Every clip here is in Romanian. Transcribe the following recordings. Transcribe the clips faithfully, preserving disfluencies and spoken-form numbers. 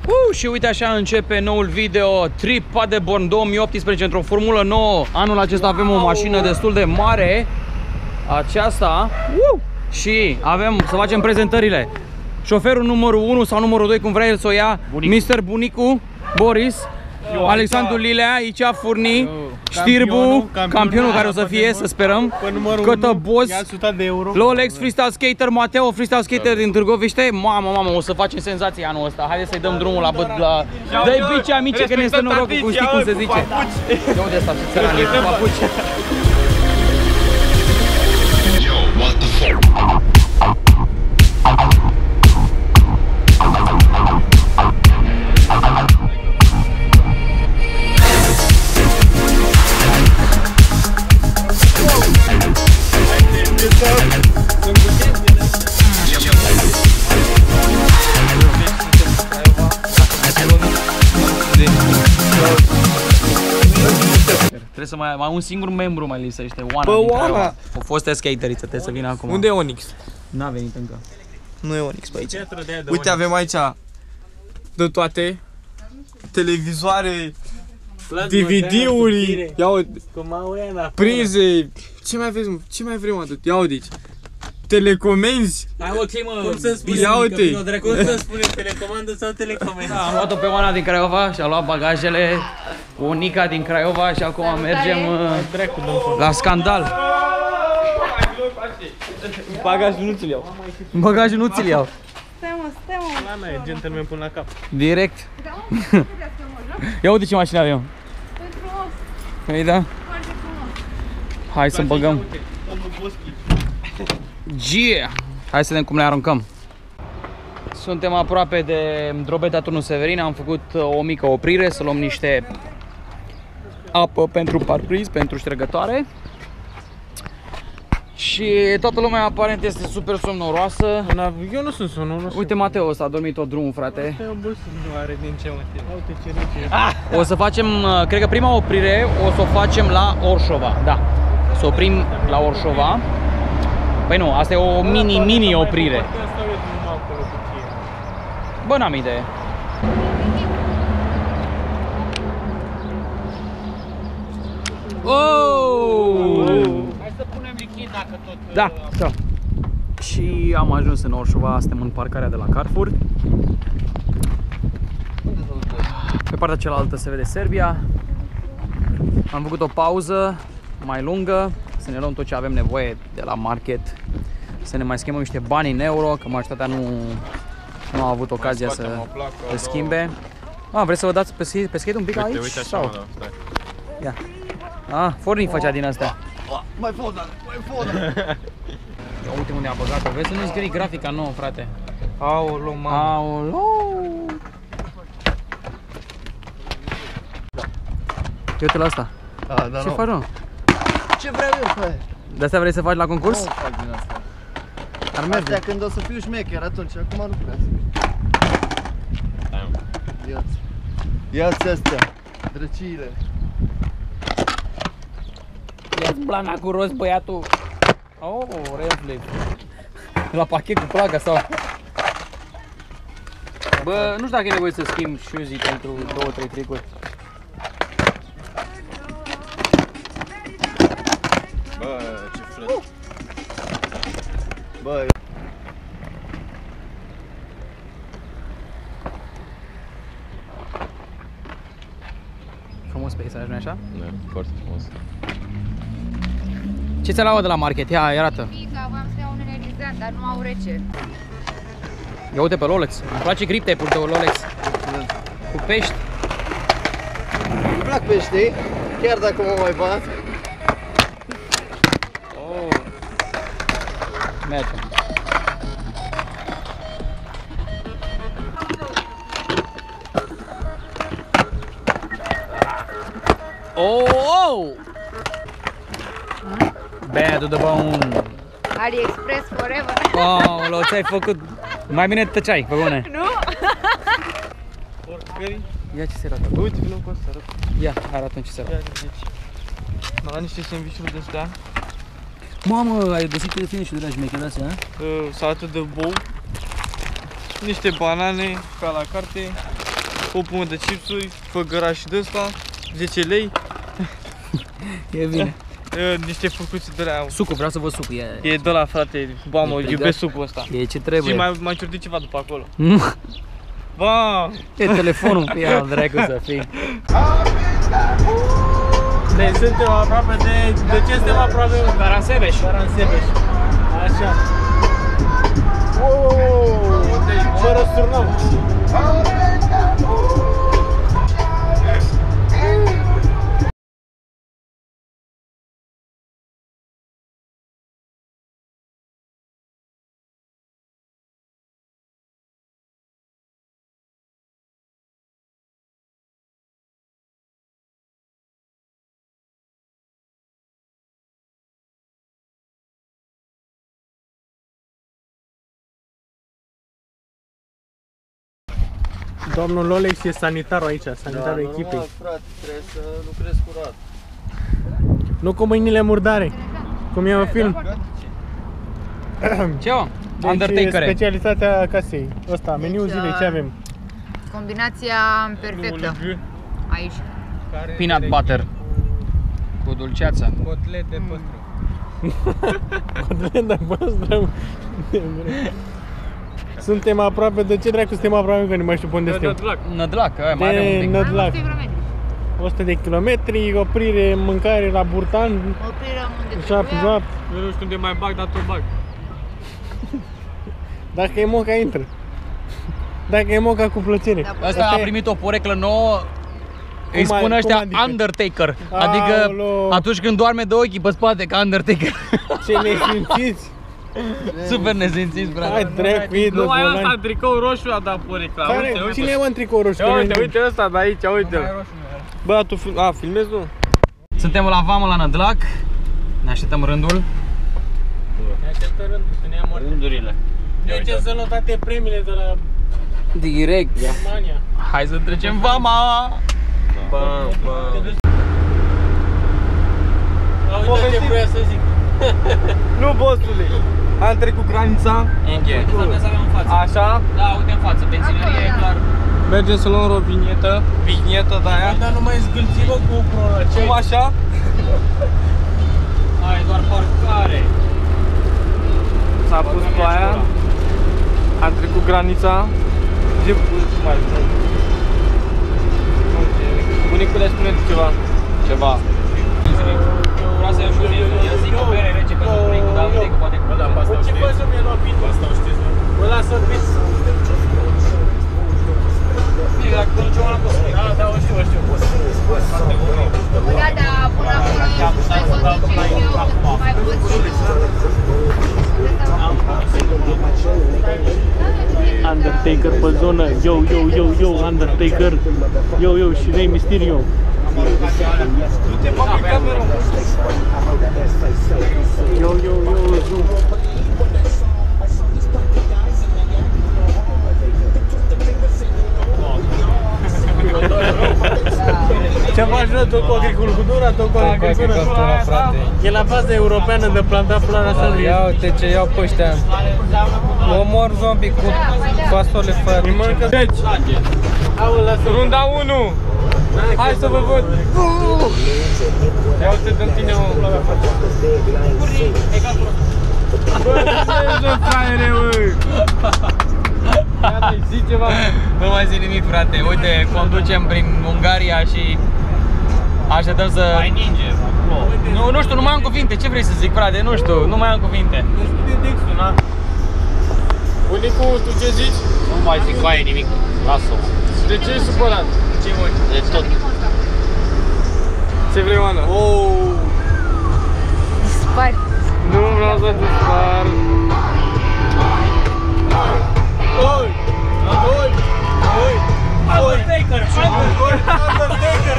Uh, și uite așa începe noul video Trip Paderborn două mii optsprezece într-o Formulă nouă. Anul acesta avem o mașină destul de mare. Aceasta. Uh, și avem să facem prezentările. Șoferul numărul unu sau numărul doi, cum vrea el să o ia, Bunicu. mister Bunicu, Boris. Eu, Alexandru Lilea, aici Furni, Știrbu, campionul, campionul care o să fie, să sperăm, Cătă Boz, Lolex, freestyle skater, Mateo, freestyle skater din Târgoviște. Mamă, mamă, o să facem senzație anul ăsta. Haideți să-i dăm drumul la... la... Dă-i bice, amice, că ne stă norocul, cum știi cum se zice. Eu de asta, ce țărani, papuci. Trebuie să mai, mai un singur membru mai lipsește, Oana din Craiova. O fostă skateriță, trebuie să vină acum. Unde e Onyx? N-a venit încă. Nu e Onyx pe aici. Uite, avem aici de toate. Televizoare, D V D-uri, ia uite, prize, ce mai vrem, ce mai vrem atât, ia uite aici. Telecomenzi. Hai ok mă, cum să spune, ia uite. Cum să spune, telecomandă sau telecomenzi? Am luat-o pe Oana din Craiova și a luat bagajele, Onica din Craiova și acum mergem la scandal. Bagajul nu ți-l iau. Bagajul nu ți-l iau. Stai mă, stai mă. La mea, e gentleman până la cap. Direct. Ia uite ce mașină avem. Păi frumos. Păi da. Foarte frumos. Hai să băgăm. Gie! Hai să vedem cum le aruncăm. Suntem aproape de Drobeta Turnul Severin. Am făcut o mică oprire să luăm niște apă pentru parbriz, pentru ștergătoare. Și toată lumea aparent este super somnoroasă. Eu nu sunt somnoros. Uite Mateo ăsta a dormit tot drumul, frate. Nu are din ce motiv. Uite ce rece. O să facem, cred că prima oprire o să o facem la Orșova. Da. Să oprim la Orșova. Păi nu, asta e o mini-mini oprire. Bă, n-am idee. Oh! Hai să punem lichid dacă tot... Da, da. Și am ajuns în Orșova, suntem în parcarea de la Carrefour. Pe partea cealaltă se vede Serbia. Am făcut o pauză mai lungă, să ne luăm tot ce avem nevoie de la market, să ne mai schimbăm niște bani în euro, că majoritatea nu, nu a avut ocazia să le schimbe. Ah, vreți să vă dați pe, pe skate un pic aici? Uite așa, sau? mă, da, stai. Ia. Ah, Forni făcea din astea. Mai foda, mai foda. Uite unde a băgat-o, vezi să nu scrii grafica nouă, frate. Aolo, mamă. Aolo. Uite la asta. A, da, ce nu. faci, mă? Ce vreau eu, frate? De asta vrei să faci la concurs? Nu fac din asta. Ar merge. Astea când o să fiu șmecher atunci, acum nu prea să fiu. Ia-ți. Ia-ți astea, drăciile. Ia-ți blana cu rost, băiatul. Oh, reflex. La pachet cu plaga sau... Bă, nu știu dacă e nevoie să schimb shoes-ii pentru două trei tricuri. Bă, ce frânt. Bă, Frumos peisaj, nu-i așa? Da, foarte frumos. Ce ți-a luat de la market? Ia, arată. Mica, voiam să iau un energizant, dar nu au rece. Ia uite pe Lolex. Îmi place grip tape-ul tău, Lolex. Cu pești. îmi plac peștii, chiar dacă mă mai bat. Oh. Merge. Oh, oh! Bad to the bone. AliExpress forever. Oh, lo, ți-ai făcut. Mai bine tăceai, pe bune. Nu? Porcării. Ia ce se arată. Uite, vină cu asta, arată. Ia, arată-mi ce se arată. Ia, deci. M-am luat niște sandvișuri de astea. Mamă, ai găsit de fine și de la șmecher astea, Uh, salată de bou. Niște banane, pe la carte. o pumă de chipsuri, făgăraș de ăsta, zece lei. E bine. E, niște furcuțe de la... Sucul, vreau să văd sucul. E, E de la frate, mamă, E iubesc supul ăsta. e ce trebuie. Și mai, mai ciordit ceva după acolo. Nu. Ba! E telefonul pe ea, dracu să fii. Deci suntem aproape de... De ce suntem aproape? Caransebeș. Caransebeș. Așa. Oh, fără surnăm. Domnul Lolex e sanitarul aici, sanitarul echipei. Frate, trebuie să lucrezi curat. Nu cu mâinile murdare, cum e în film. Ce mă? Deci, Undertaker. specialitatea casei. Ăsta, meniul zilei, ce avem? Combinația perfectă. Aici. Peanut butter. Cu dulceață. Cotlet de păstrăv. Cotlet de păstrăv. Suntem aproape, de ce dracu suntem aproape, că nu mai știu pe unde suntem. Nădlac, aia, mai are un De pic. Nădlac. o sută de kilometri, oprire, mâncare la Burtan. Oprirea unde Jap, trebuia. jap. Eu nu știu unde mai bag, dar tu bag. Dacă e moca, intră. Dacă e moca, cu plăcere. Da, Ăsta a e- primit o poreclă nouă. Îi Cum ai- spun ăștia cum adică? Undertaker. Adică Aoleu. atunci când doarme de ochii pe spate ca Undertaker. Ce nesimțiți? Super nesimțiți, Hai, frate. dracu, e de Nu, ai ăsta, bolani. tricou roșu a dat porecla. Care? Uite, uite. Cine e mă în tricou roșu? Ia Că uite, noi- uite ăsta de aici, uite-l. Bă, tu film... A, filmezi tu? Suntem la vamă la Nădlac. Ne așteptăm rândul. Ne așteptă rândul, să ne ia moarte. Rândurile. De ce să luăm toate premiile de la Direct. Germania? Hai să trecem vama. Bam, bam. Uite ce vreau să zic. Nu, bossule. Am trecut granița. Așa. Da, uite în față, benzinărie e clar. Mergem să luăm o vinietă. Vinietă de aia. Dar nu mai zgâlți-vă cu Corolla. Ce Cum așa? Hai, doar parcare. S-a pus pe aia. Am trecut granița. Zi, mai bunicule, spune-te ceva. Ceva. Vreau să iau și eu zic o bere rece pentru bunicul, dar uite că poate cu da, Ce faci să mi-e luat bitul? Asta o știți, nu? Bă, lasă bit. Bine, dacă te duci o la Da, da, o știu, o știu. Da, da, până acolo mai conduce eu, mai văd și Undertaker pe zonă, yo, yo, yo, yo, Undertaker, yo, yo, și Rey Mysterio. Du-te, mă, pe cameră. Yo, yo, yo, zoom. Ce faci, nu? Tot cu agricultura, tot cu agricultura. frate. E la baza europeană de plantat floarea sării. Ia uite ce iau pe ăștia. Omor zombie cu fasole, frate. Îi mănâncă deci. Aoleu, lasă. Runda unu. Hai să vă văd. Ia uite de tine, mă. Bă, ce fraiere, mă. Ia, zi ceva. Nu mai zic nimic, frate. Uite, conducem prin Ungaria și așteptăm să... Mai ninge. Nu, nu știu, nu mai am cuvinte. Ce vrei să zic, frate? Nu știu, nu mai am cuvinte. Deschide Dixul, na? Bunicu, tu ce zici? Nu mai zic cu aia nimic. Lasă-o. De ce ești supărat? Ce voi? De tot. Ce vrei, Oana? Oh. dispari. Nu vreau să te spar. Oi! Oi! Oi! Undertaker! Undertaker!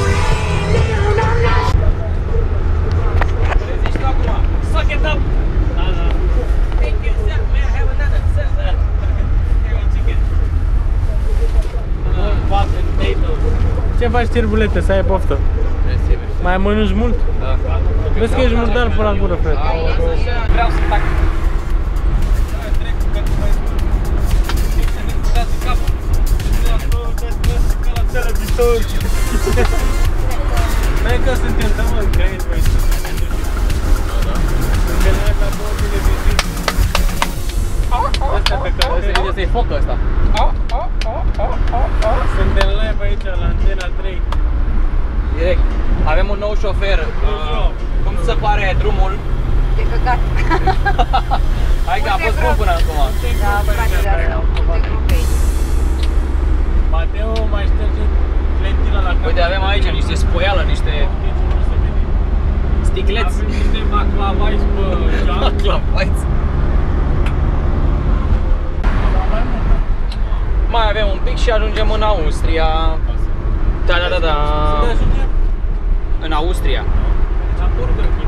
Reziști acum! Suck it up! Da, da. Take yourself, man, have another sister. Here on chicken. Ce faci, tirbulete, să ai poftă? Mai mănânci mult? Da. Vezi că ești murdar până la gură, frate. Vreau să tac. turci. Hai că suntem, da mă, că aici voi. Suntem la ca două televizii. Asta pe care să-i focă ăsta. suntem live aici la Antena trei. Direct. Avem un nou șofer. Uh, cum se pare drumul? De căcat. Hai că a fost bun până acum. Da, frate, de asta. Multe grupe. Mateo mai șterge lentila la cap. Uite, avem aici niște spoială, niște sticleți. Avem niște maclavaiți pe geam. Maclavaiți. Mai avem un pic și ajungem în Austria. Da, da, da, da. În Austria. La Burger King.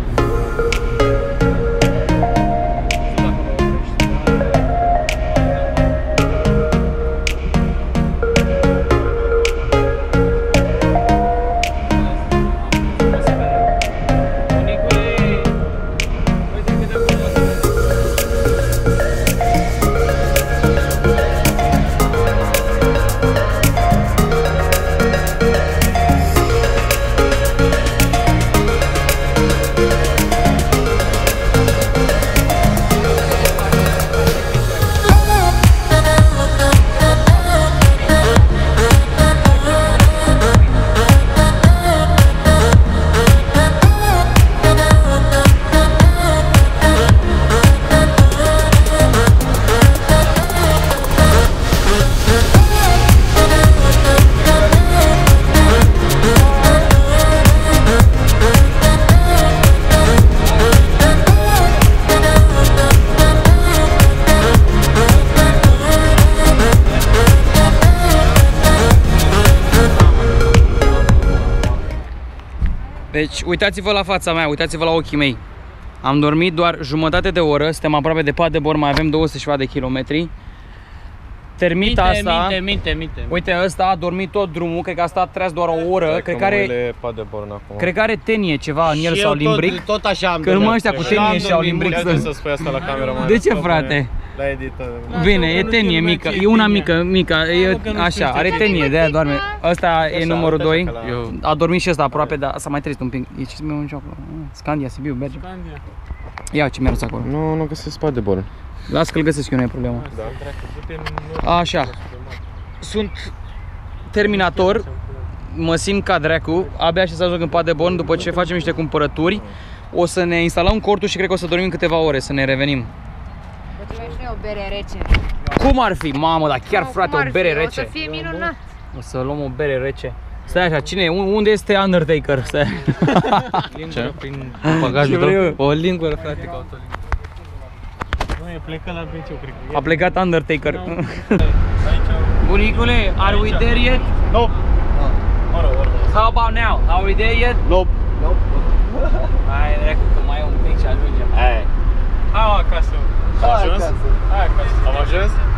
Deci, uitați-vă la fața mea, uitați-vă la ochii mei. Am dormit doar jumătate de oră, suntem aproape de Paderborn, mai avem două sute și ceva de kilometri. Termita minte, asta, minte, minte, minte. uite, ăsta a dormit tot drumul, cred că a stat treaz doar o oră, cred că are, cred că are tenie ceva în el Și sau eu limbric. Tot, tot așa am Că numai ăștia cu tenie și au limbric. Trebuie să spui asta la camera, mai De ce, frate? La editor. Bine, e tenie mică, e una mică, mică, e așa, are tenie, de aia doarme. Ăsta e numărul doi, a dormit și ăsta aproape, dar s-a mai trezit un pic. E ce mi-e un acolo? Scandia, Sibiu, merge. Ia ce mi-a acolo. Nu, nu găsesc Paderborn. Las că-l găsesc eu, nu e problemă. Așa. Sunt terminator, mă simt ca dracu, abia și să ajung în Paderborn după ce facem niște cumpărături. O să ne instalăm cortul și cred că o să dormim câteva ore, să ne revenim. Facem și noi o bere rece. Cum ar fi? Mamă, dar chiar Cum frate, ar o bere fi? rece. O să fie minunat. O să luăm o bere rece. Stai așa, cine? Unde este Undertaker? Stai. Lingură prin bagajul tău. O lingură, frate, ca o Nu, e plecat la Benciu, cred că. A plecat Undertaker. Bunicule, are we there yet? Nope. How about now? Are we there yet? Nope. Hai, dracu, că mai e un pic și ajungem. Hai. Hai acasă. Am ajuns? Hai acasă. Am ajuns?